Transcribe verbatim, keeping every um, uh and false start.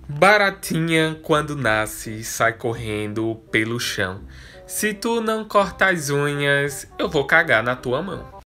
Baratinha, quando nasce, sai correndo pelo chão. Se tu não corta as unhas, eu vou cagar na tua mão.